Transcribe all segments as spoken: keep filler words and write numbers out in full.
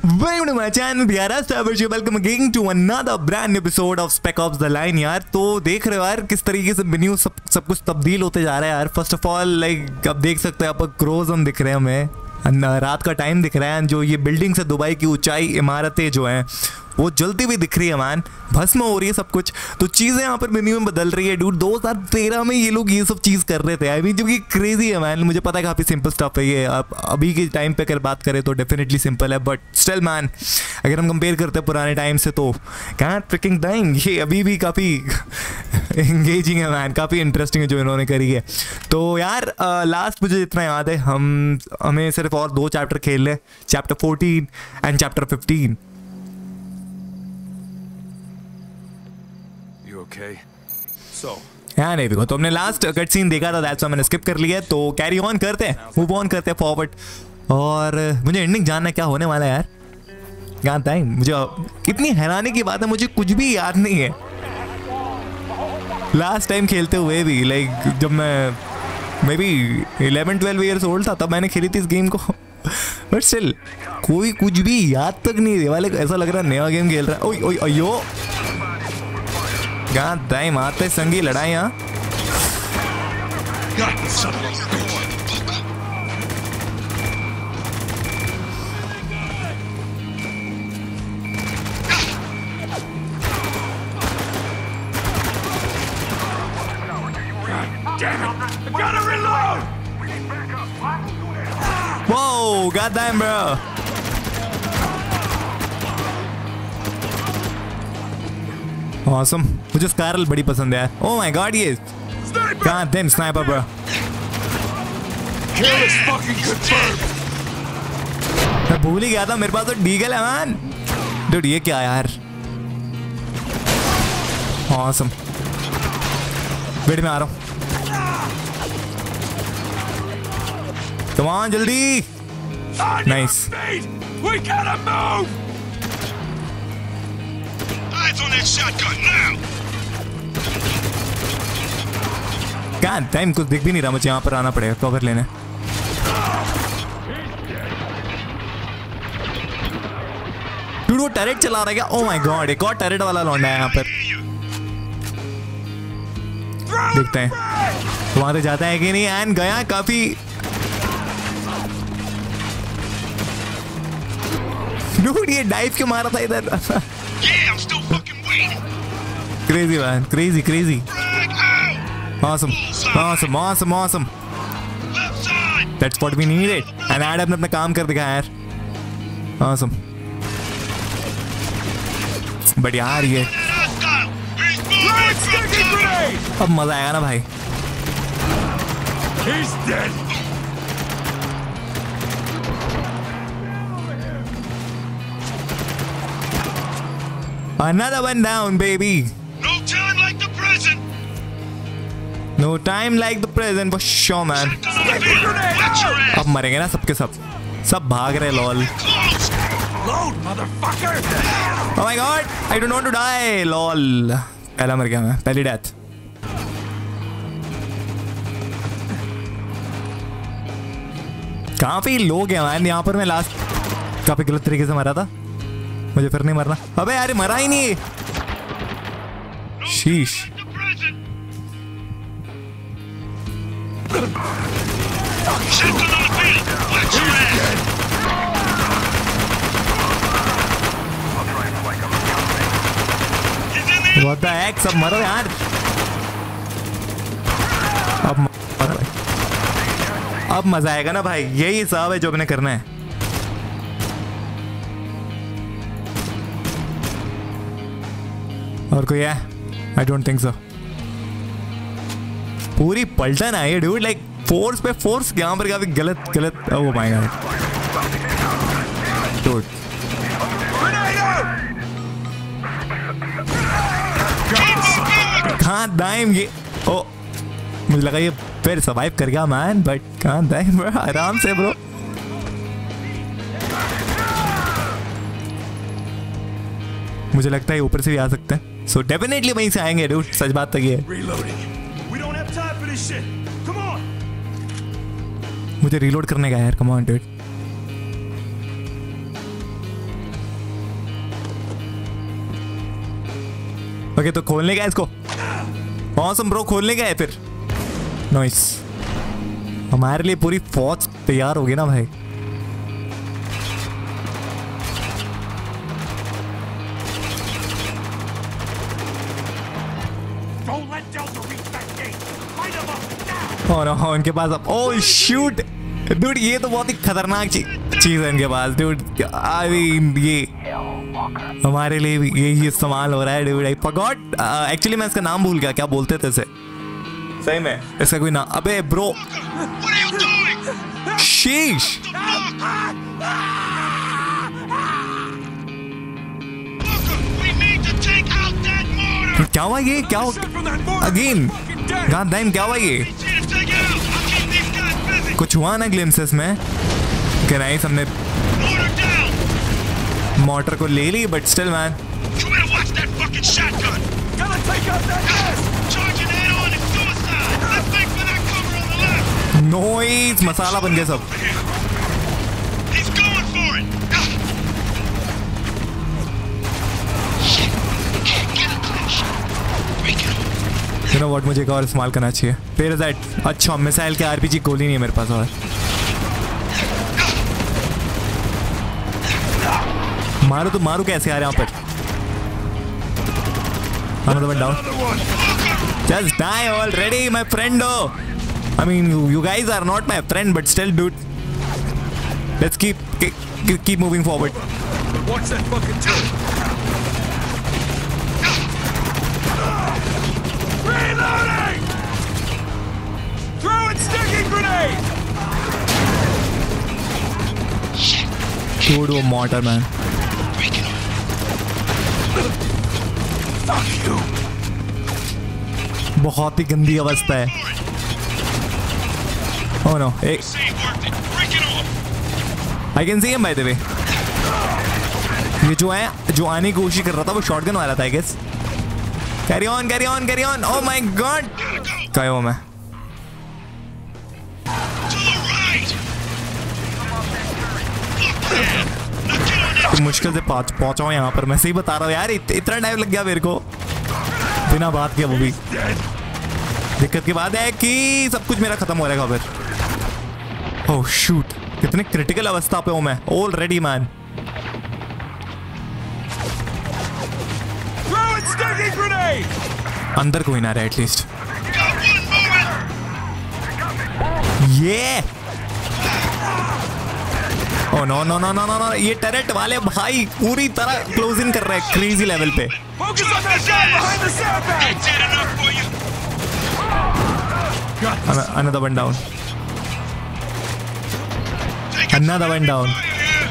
Welcome to my channel, प्यारा stars, welcome again to another brand episode of spec ops the line. यार तो देख रहे हो यार किस तरीके से मेन्यू सब सब कुछ तब्दील होते जा रहा है यार। फर्स्ट ऑफ ऑल लाइक अब देख सकते हैं आप क्रोज हम दिख रहे हैं, हमें रात का टाइम दिख रहा है। जो ये बिल्डिंग्स है दुबई की ऊंचाई इमारतें जो हैं वो जलती हुई दिख रही है मैन, भस्म हो रही है सब कुछ। तो चीज़ें यहाँ पर मेन्यू में बदल रही है डूड। दो हज़ार तेरह में ये लोग ये सब चीज़ कर रहे थे आई मीन, जो कि क्रेजी है मैन। मुझे पता है काफ़ी सिंपल स्टफ है ये, आप अभी के टाइम पे अगर बात करें तो डेफिनेटली सिंपल है, बट स्टिल मैन अगर हम कंपेयर करते हैं पुराने टाइम से तो क्या ट्रिकिंग टाइम ये अभी भी काफ़ी एंगेजिंग है मैन, काफ़ी इंटरेस्टिंग है जो इन्होंने करी है। तो यार लास्ट मुझे जितना याद है हम हमें सिर्फ और दो चैप्टर खेल ले, chapter fourteen and chapter fifteen. Okay. So. हाँ नहीं देखो, तो हमने लास्ट कट सीन देखा था, दैट्स व्हाई मैंने स्किप कर लिया। तो कैरी ऑन करते हैं, मूव ऑन करते हैं फॉरवर्ड। और मुझे एंडिंग जानना क्या होने वाला है यार, जानता है मुझे। कितनी हैरानी की बात है, मुझे कुछ भी याद नहीं है लास्ट टाइम खेलते हुए भी। लाइक जब मैं maybe eleven twelve years old था तब मैंने खेली थी इस गेम को, बट स्टिल कोई कुछ भी याद तक नहीं है वाले। ऐसा लग रहा है नया गेम खेल रहा है। ओए ओए अयो God damn, आते संगी लड़ाई यहाँ। Whoa, God damn, bro. Awesome. मुझे स्कारल बड़ी पसंद है। Oh my God, ये God damn sniper bro. मैं भूल ही गया था मेरे पास तो डीगल है मैन। Dude ये क्या यार? Awesome. वेट में आ रहा हूँ। Come on जल्दी। Nice. We gotta move. Eyes on that shotgun now. God damn, कुछ दिख भी नहीं रहा, मुझे यहाँ पर आना पड़ेगा कवर लेने। Dude वो टरेट चला रहा है क्या? Oh my God, एक और टरेट वाला लौंडा है यहाँ पर। देखते हैं वहां से जाता है कि नहीं। एंड गया काफी। Dude ये डाइव क्यों मारा था इधर? Yeah, I'm still fucking waiting. Crazy man, crazy, crazy. Awesome, awesome, awesome, awesome. Left side. That's what we needed. And Adam ने अपना काम कर दिखाया यार। Awesome. But यार ये अब मजा आएगा ना भाई। He's dead. Another one down, baby. No time like the present. No time like the present for sure, man. Watch your ass. अब मरेंगे ना सबके सब, सब भाग रहे lol. Close. Load, motherfucker. Oh my God, I don't want to die, lol. पहला मर गया मैं, पहली डेथ। काफी लोग हैं मैन यहाँ पर। मैं लास्ट काफी गलत तरीके से मरा था, मुझे फिर नहीं मरना। अबे यार मरा ही नहीं। शीश। What the heck, सब मरो यार। अब मरो, अब मजा आएगा ना भाई। यही हिसाब है जो मैंने करना है। और कोई है? I don't think so. पूरी पलटन आई है डूड, लाइक फोर्स पे फोर्स। यहाँ पर काफी गलत गलत। Oh my god dude. कहाँ दाइम ये? ओ मुझे लगा ये फिर सर्वाइव कर गया मैन, बट कहाँ दाइम ब्रो, आराम से ब्रो। मुझे लगता है ऊपर से भी आ सकते हैं। सो डेफिनेटली वहीं से आएंगे डूड, सच बात तो ये है। मुझे रीलोड करने का यार, कम ऑन डूड। ओके तो खोलने का है इसको। ऑसम ब्रो, खोलने का है फिर। नाइस, हमारे लिए पूरी फौज तैयार होगी ना भाई। Don't let Delta reach that gate. Light him up now. और हाँ, उनके पास अब ओह शूट डूड, ये तो बहुत ही खतरनाक ची, चीज है इनके पास डूड। आई मीन ये हमारे लिए भी यही इस्तेमाल हो रहा है डूड। आई फॉरगॉट एक्चुअली, मैं इसका नाम भूल गया, क्या बोलते थे इसे सही में, इसका कोई नाम। अबे bro, What are you doing? शीश, Walker, we need to take out that mortar. क्या हुआ ये, क्या Shot from that mortar. Again Fucking dead. God damn, क्या हुआ ये? We need to take it out. I'll keep these guys busy. कुछ हुआ ना ग्लिम्सेस में? कि नहीं, हमने Mortar down. मोटर को ले ली, but still man. You better watch that fucking shotgun. Gotta take out that gas. Charging head on and suicide. Let's make for that cover on the left. Nice, masala बन गया सब। He's going for it. Shit. Can't get a clear shot. Break it open. You know what, मुझे एक और इस्तेमाल करना चाहिए। फिर दैट, अच्छा मिसाइल के आरपीजी गोली नहीं है मेरे पास और। मारो तो मारो कैसे यार यहाँ पर। Another one down. Just die already, my friendo. I mean, you, you guys are not my friend, but still, dude. Let's keep keep, keep moving forward. Watch that fucking turret. Reloading! Throwing sticking grenade! Shit. Dude, वो mortar man. Break it open. Fuck you! बहुत ही गंदी अवस्था है। Oh no, एक See, worked it. Break it off. I can see him by the way. ये जो है, जो आने की कोशिश कर रहा था वो शॉटगन वाला था, I guess. Carry on, carry on, carry on. Oh my god. क्या हुआ मैं? To the right. Look there. Now get on that. तो मुश्किल से पहुंच पहुंचा हूँ यहाँ पर। मैं सही बता रहा हूँ यार, इत, इतना टाइम लग गया मेरे को बिना बात किया। वो भी दिक्कत की बात है कि सब कुछ मेरा खत्म हो रहेगा फिर। ओह शूट, कितने क्रिटिकल अवस्था पे हूँ मैं already man. Throwing sticking grenade! अंदर कोई ना रहे एटलीस्ट। Got one moving. ये oh no no no no no no, ये टेरेट वाले भाई पूरी तरह क्लोज इन कर रहे हैं क्रेजी लेवल पे। Focus on that guy behind the sandbag! Ain't that enough for you? Got this. Another one down. Taking Another some one down. fire here.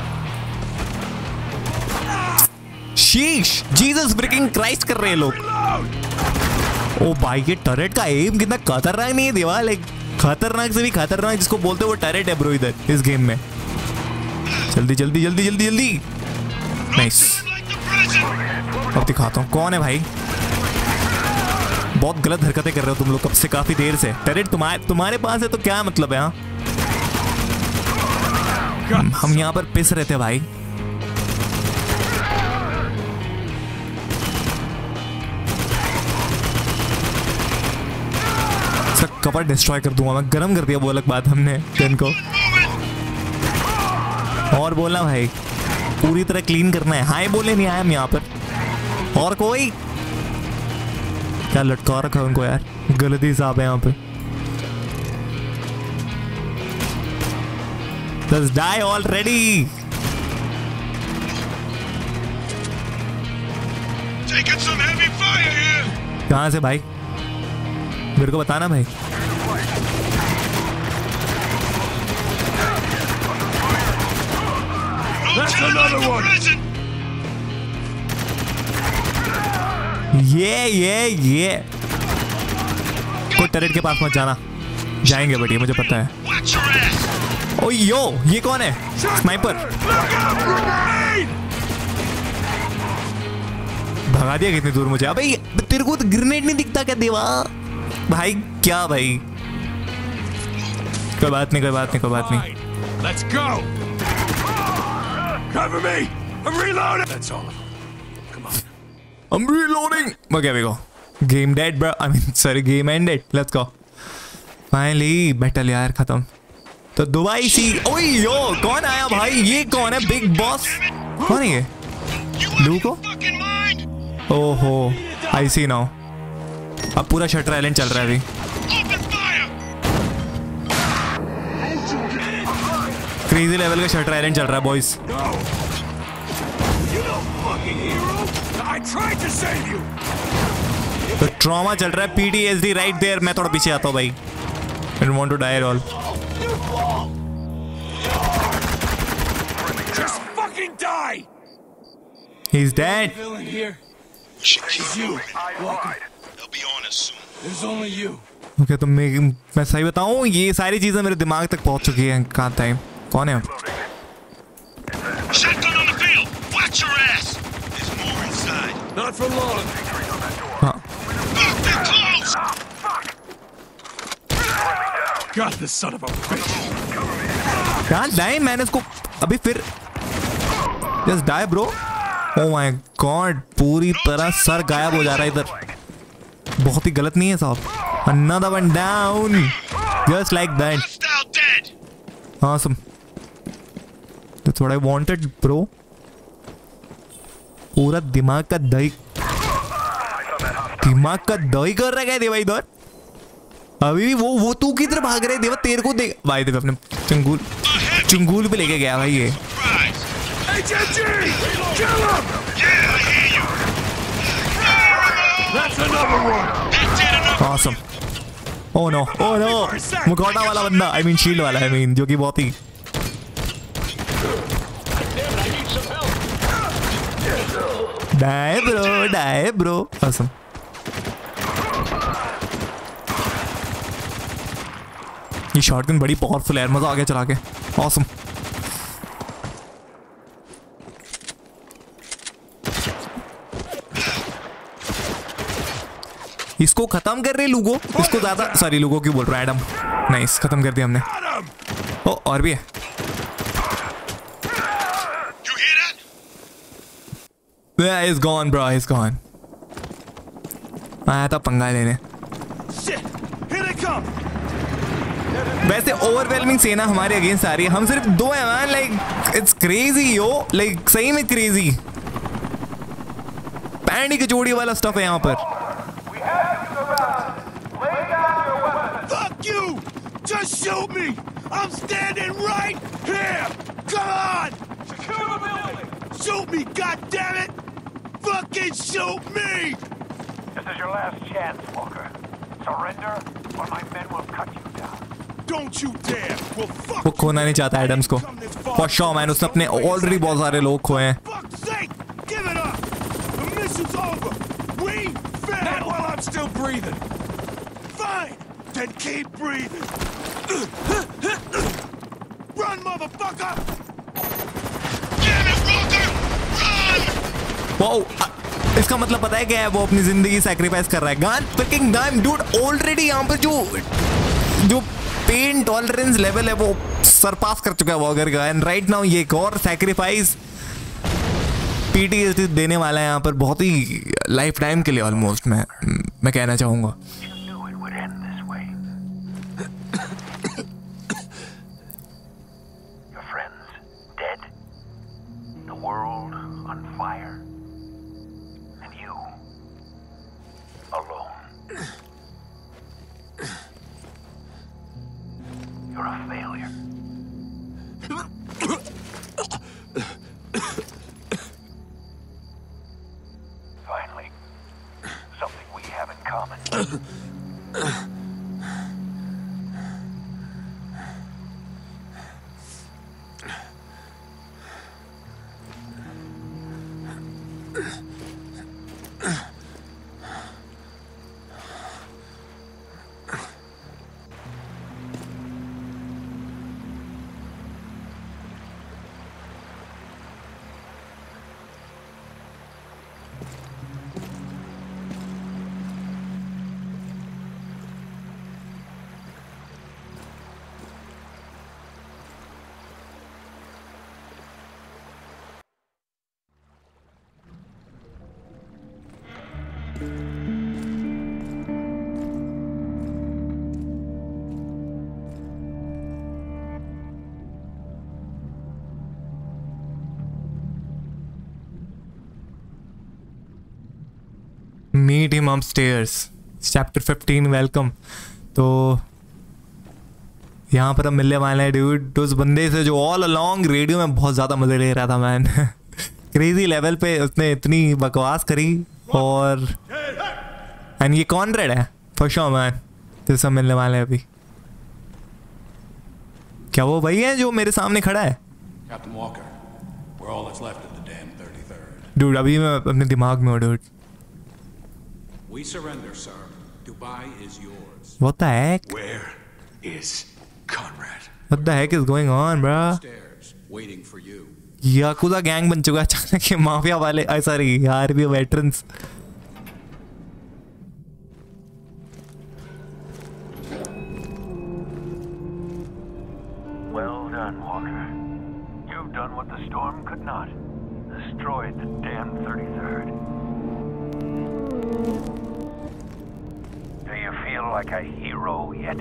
Sheesh, Jesus freaking Christ कर रहे हैं लोग। Reload! ओ भाई, ये turret का M कितना खतरनाक नहीं है देवा, लाइक खतरनाक से भी खतरनाक जिसको बोलते हैं वो टरेट है ब्रो इधर इस गेम में। जल्दी जल्दी जल्दी जल्दी जल्दी। Nice, Like the president. अब दिखाता हूँ कौन है भाई। बहुत गलत हरकतें कर रहे हो तुम लोग कब से, काफी देर से। टरेट तुम्हारे तुम्हारे पास है तो क्या मतलब है? हाँ, हम, हम यहाँ पर पिस रहे थे भाई। सब कवर डिस्ट्रॉय कर दूंगा मैं, गरम कर दिया वो अलग बात हमने गन को। और बोलना भाई, पूरी तरह क्लीन करना है। हाय बोले नहीं आया हम यहाँ पर। और कोई क्या लटका रखा है उनको यार, गलती हिसाब है यहाँ पे। Just die already. Taking some heavy fire here. कहाँ से भाई, मेरे को बताना भाई। No That's time like another the one. present. ये ये ये कोई टरेट के पास मत जाना। जाएंगे बढ़िया, मुझे पता है। Watch your ass. ओ यो, ये कौन है? स्नाइपर। Look out! Grenade! भगा दिया कितनी दूर मुझे। अबे तेरे को तो ग्रेनेड नहीं दिखता क्या देवा? भाई क्या भाई, कोई बात नहीं कोई बात नहीं कोई बात नहीं। Right. Let's go! Cover me! I'm reloading! That's all of them. Come on. I'm reloading. Okay, we go. Game dead, bro. I mean, sorry, game ended. Let's go. Finally, battle यार खत्म. तो दुबई सी. ओए यो, कौन आया भाई? ये कौन है? Big boss. कौन है ये? लूको? ओहो, I see now. अब पूरा शटर आइलैंड चल रहा है अभी. क्रेजी लेवल का शटर आइलैंड चल रहा है बॉयज. तो ट्रॉमा चल रहा है. PTSD right there. मैं थोड़ा पीछे आता हूँ भाई. I don't want to die at all. Just fucking die! He's dead. They'll be on us soon. There's only you. Okay, तो मैं मैं सही बताऊँ, ये सारी चीजें मेरे दिमाग तक पहुंच चुकी हैं. कहाँ टाइम? कौन है अब? Shotgun on the field. Watch your ass. There's more inside. Not for long. हाँ. Fuck, they're close. Got this son of a bitch. कहाँ die? मैंने इसको अभी फिर just die bro. Oh my god, पूरी तरह सर गायब हो जा रहा है इधर. बहुत ही गलत नहीं है साहब. Another one down. Just like that. Hostile dead. Awesome. That's what I wanted, bro. पूरा दिमाग का दही दिमाग का दही कर रहा है देवा इधर. अभी भी वो वो तू किधर भाग रहे देवा? तेरे को देख भाई. देख अपने चंगुल चंगुल पे लेके गया भाई ये. H M G! Kill him! Yeah, I hear you. That's another one! That did enough. Awesome. Oh no, oh no. मुखौटा वाला बंदा. I mean shield वाला. I mean जो कि बहुत ही die bro, die bro. Awesome. ये शॉटगन बड़ी पावरफुल है. मजा आ गया चला के. Awesome. इसको खत्म कर रहे लूगो. इसको ज्यादा सॉरी लूगो क्यों बोल रहा है? एडम. नाइस, खत्म कर दिया हमने. ओ और भी है. You hear that? Yeah, he's gone bro, he's gone. आया था पंगा लेने. Shit! Here they come! वैसे ओवरवेलमिंग सेना हमारे अगेंस्ट आ रही है. हम सिर्फ दो हैं man. Like it's crazy yo. Like सही में क्रेजी. पैंडी की जोड़ी वाला स्टफ है यहाँ पर. Fuck you! Just shoot me! I'm standing right here! Come on! Secure the building! Shoot me, goddammit! Fucking shoot me! This is your last chance, Walker. Surrender, or my men will cut you down. Don't you dare! Well, fuck वो खोना नहीं चाहता Adams को. For sure man. उसने अपने already बहुत सारे लोग खोए हैं. fuck's sake! Give it up! The mission's over! We failed! Not while I'm still breathing! Fine! Then keep breathing! Run, motherfucker! Damn it, Walker! Run! वो इसका मतलब पता है क्या है? वो अपनी जिंदगी सैक्रिफाइस कर रहा है. Gun freaking damn dude. Already यहाँ पर जो जो पेन टॉलरेंस लेवल है वो सरपास कर चुका है वॉगर का. एंड राइट नाउ ये एक और सैक्रिफाइस पीटीएसडी देने वाला है यहाँ पर. बहुत ही लाइफ टाइम के लिए ऑलमोस्ट मैं मैं कहना चाहूँगा. You knew it would end this way. Your friends dead. The world on fire. And you alone. You're a failure. Finally, something we have in common. Meet him upstairs, chapter fifteen, welcome. तो यहाँ पर हम मिलने वाले हैं dude उस बंदे से जो ऑल अलोंग रेडियो में बहुत ज़्यादा मज़े ले रहा था मैन। क्रेजी लेवल पे उसने इतनी बकवास करी। और एंड ये कॉनरेड है फॉर श्योर मैन, जिससे हम मिलने वाले हैं अभी। क्या वो वही है जो मेरे सामने खड़ा है? Captain Walker, we're all that's left of the damn thirty-third. Dude अभी मैं अपने दिमाग में हूँ dude. We surrender, sir. Dubai is yours. What the heck? Where is Conrad? What the heck is going on, bro? Stairs, waiting for you. Yakuza gang बन चुका है अचानक ये माफिया वाले, सॉरी यार भी veterans. Well done, Walker. You've done what the storm could not. Destroyed the damn thirty-third. Do you feel like a hero yet?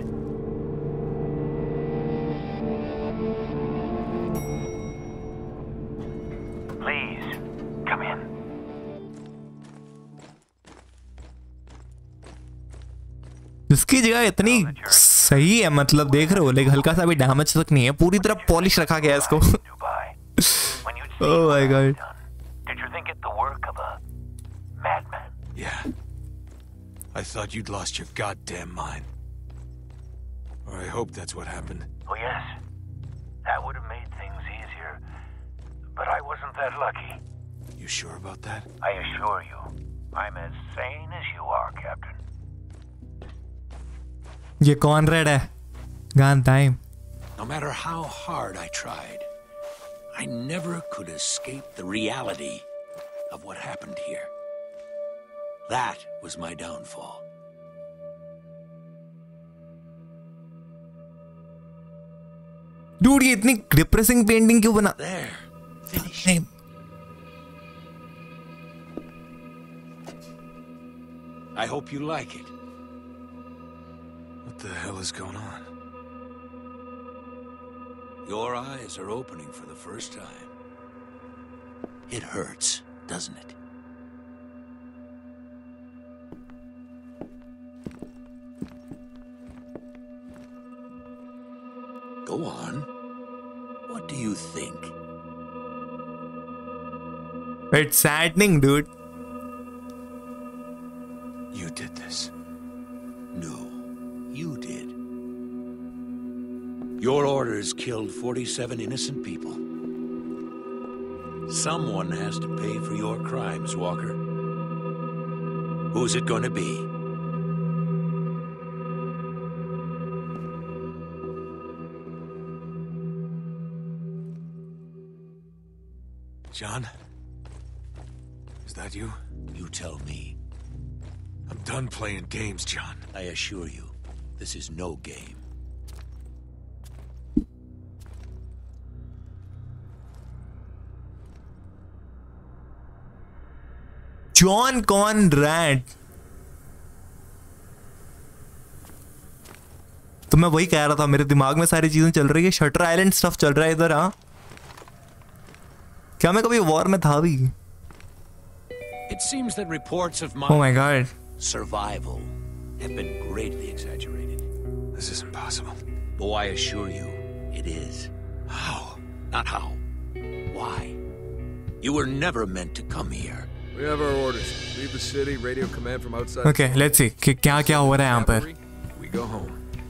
Please, come in. इसकी जगह इतनी सही है, मतलब देख रहे हो, लेकिन हल्का सा भी डैमेज तक नहीं है, पूरी तरह पॉलिश रखा गया है इसको। Oh my God. Did you think it the work of a madman? Yeah. I thought you'd lost your goddamn mind. Or I hope that's what happened. Oh yes, that would have made things easier. But I wasn't that lucky. You sure about that? I assure you, I'm as sane as you are, Captain. ये Konrad है, gun time. No matter how hard I tried, I never could escape the reality of what happened here. That was my downfall. Dude ये इतनी depressing painting क्यों बना? There, finish. I hope you like it. What the hell is going on? Your eyes are opening for the first time. It hurts, doesn't it? Go on. What do you think? It's saddening, dude. You did this. No, you did. Your orders killed forty-seven innocent people. Someone has to pay for your crimes, Walker. Who's it going to be? John? Is that you? You tell me. I'm done playing games, John. I assure you, this is no game. John Konrad. तो मैं वही कह रहा था, मेरे दिमाग में सारी चीजें चल रही है, शटर आइलैंड स्टफ चल रहा है इधर। हाँ, क्या मैं कभी वॉर में था भी? It seems that reports of my Oh my God. survival have been greatly exaggerated. This is impossible. Oh, I assure you, it is. How? Not how. Why? You were never meant to come here. We have our orders. Leave the city, radio command from outside. Okay, let's see कि क्या क्या हो रहा है यहाँ पर। We go home.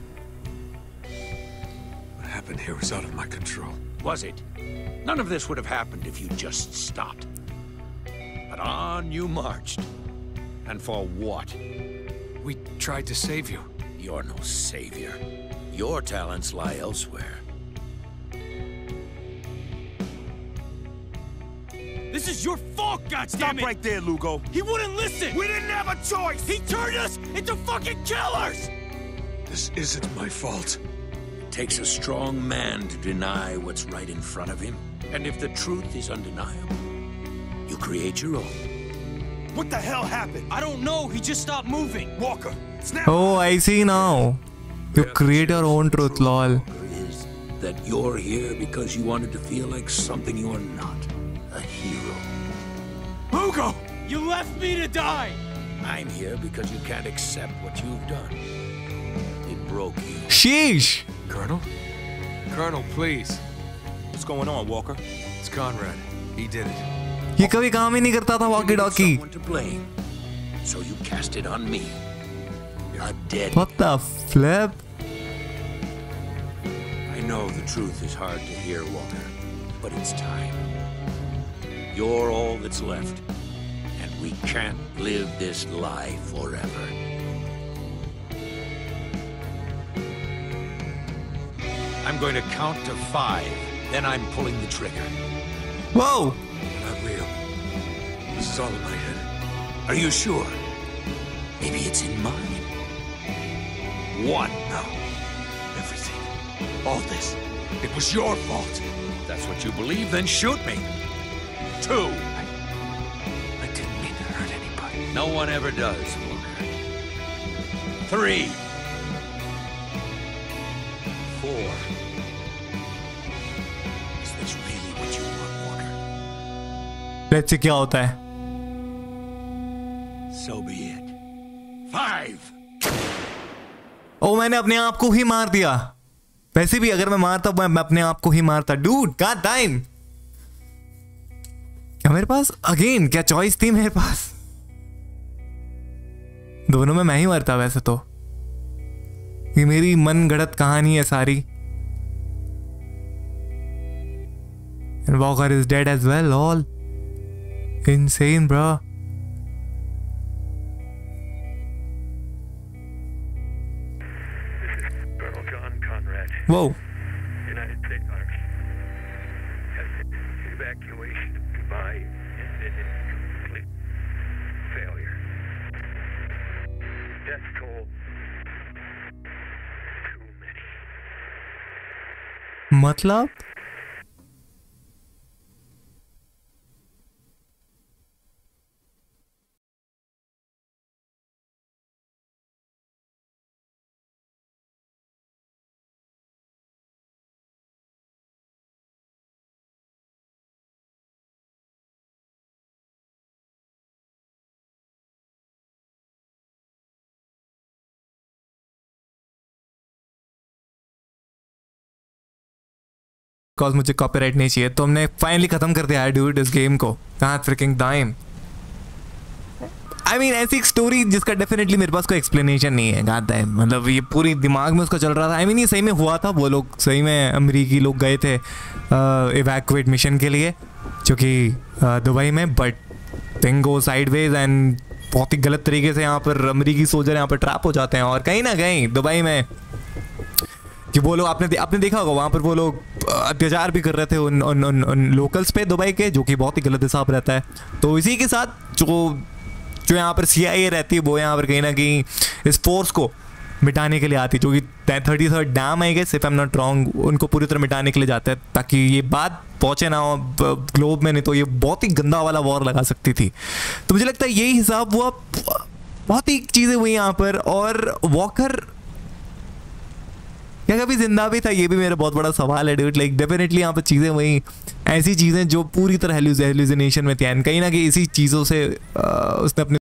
What happened here was out of my control. Was it? None of this would have happened if you just stopped. But on you marched. And for what? We tried to save you. You're no savior. Your talents lie elsewhere. This is your fault, goddammit! Stop right there, Lugo. He wouldn't listen! We didn't have a choice! He turned us into fucking killers! This isn't my fault. It takes a strong man to deny what's right in front of him. And if the truth is undeniable, you create your own. What the hell happened? I don't know, he just stopped moving. Walker, snap! Oh, I see now. You create your own truth, lol. Is that you're here because you wanted to feel like something you're not. A hero. Lugo! You left me to die! I'm here because you can't accept what you've done. It broke you. Sheesh. Colonel? Colonel, please. What's going on, Walker? It's Conrad. He did it. ये कभी काम ही नहीं करता था walkie talkie. Someone to blame. So you cast it on me. You're a dead. What the flip? I know the truth is hard to hear, Walker, but it's time. You're all that's left, and we can't live this lie forever. I'm going to count to five, then I'm pulling the trigger. Whoa. Not real. This is all in my head. Are you sure? Maybe it's in mine. One. No. Everything. All this. It was your fault. If that's what you believe, then shoot me. Two. I, I didn't mean to hurt anybody. No one ever does, Walker. Three. Four. Is this really what you want, Walker? Let's see क्या होता है. So be it. Five. ओ मैंने अपने आप को ही मार दिया. वैसे भी अगर मैं मारता मैं, मैं अपने आप को ही मारता. Dude god time. क्या मेरे पास अगेन क्या चॉइस थी मेरे पास? दोनों में मैं ही मरता वैसे तो. ये मेरी मन गढ़ंत कहानी है सारी. And Walker is dead as well. All insane, bro. Colonel John Conrad, Whoa. United States Army. Evacuation of Dubai ended in complete failure. Death toll too many. मतलब बिकॉज मुझे कॉपीराइट नहीं चाहिए तो हमने फाइनली खत्म कर दिया है डूड इस गेम को. कहाँ फ्रिकिंग टाइम. आई मीन ऐसी एक स्टोरी जिसका डेफिनेटली मेरे पास कोई एक्सप्लेनेशन नहीं है. गाता है मतलब ये पूरी दिमाग में उसका चल रहा था. आई I मीन mean, ये सही में हुआ था. वो लोग सही में अमेरिकी लोग गए थे इवैक्यूएट मिशन के लिए जो कि दुबई में. But thing go sideways and बहुत ही गलत तरीके से यहाँ पर अमेरिकी सोल्जर यहाँ पर ट्रैप हो जाते हैं. और कहीं ना कहीं दुबई में कि वो लोग आपने आपने देखा होगा वहाँ पर वो लोग अत्याचार भी कर रहे थे उन उन उन, उन लोकल्स पे दुबई के, जो कि बहुत ही गलत हिसाब रहता है. तो इसी के साथ जो जो यहाँ पर सी आई ए रहती है वो यहाँ पर कहीं ना कहीं इस फोर्स को मिटाने के लिए आती है, जो कि thirty third damn I guess if I am not wrong, उनको पूरी तरह मिटाने के लिए जाते हैं ताकि ये बात पहुँचे ना हो ग्लोब में. नहीं तो ये बहुत ही गंदा वाला वॉर लगा सकती थी. तो मुझे लगता है यही हिसाब हुआ. बहुत ही चीज़ें हुई यहाँ पर. और वॉकर क्या कभी जिंदा भी था, ये भी मेरा बहुत बड़ा सवाल है डूड. लाइक डेफिनेटली यहाँ पर चीज़ें वही ऐसी चीज़ें जो पूरी तरह हेलुसिनेशन में थी एंड कहीं ना कहीं इसी चीज़ों से उसने अपने